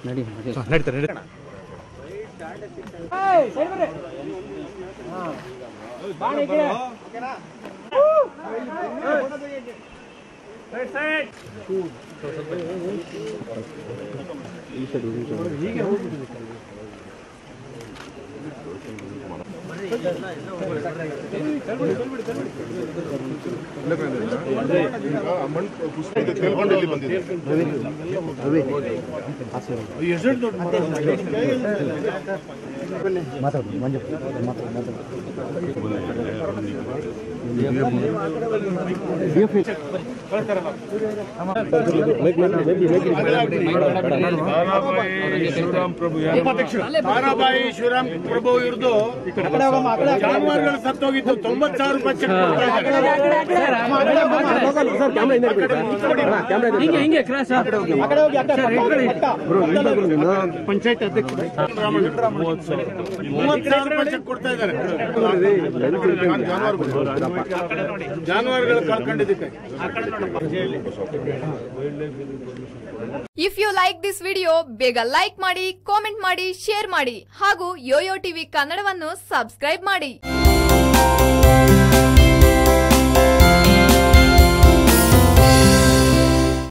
ನಡೀತಾರೆ ತಾರಾಬಾಯಿ ಶಿವರಾಮ್ ಪ್ರಭು ಇವ್ರದ್ದು ಜಾನುವಾರುಗಳು ಸತ್ತೋಗಿದ್ದು 90,000 ರೂಪಾಯಿ ಚೆಕ್ ಪಂಚಾಯತ್ ಅಧ್ಯಕ್ಷ 30,000 ರೂಪಾಯಿ ಚೆಕ್ ಕೊಡ್ತಾ ಇದ್ದಾರೆ ಜಾನುವಾರುಗಳು ಕಳ್ಕೊಂಡಿದ್ದಕ್ಕೆ. If you like this video ಬೇಗ ಲೈಕ್ ಮಾಡಿ, ಕಾಮೆಂಟ್ ಮಾಡಿ, ಶೇರ್ ಮಾಡಿ ಹಾಗೂ ಯೋಯೋ ಟಿವಿ ಕನ್ನಡವನ್ನು ಸಬ್ಸ್ಕ್ರೈಬ್ ಮಾಡಿ.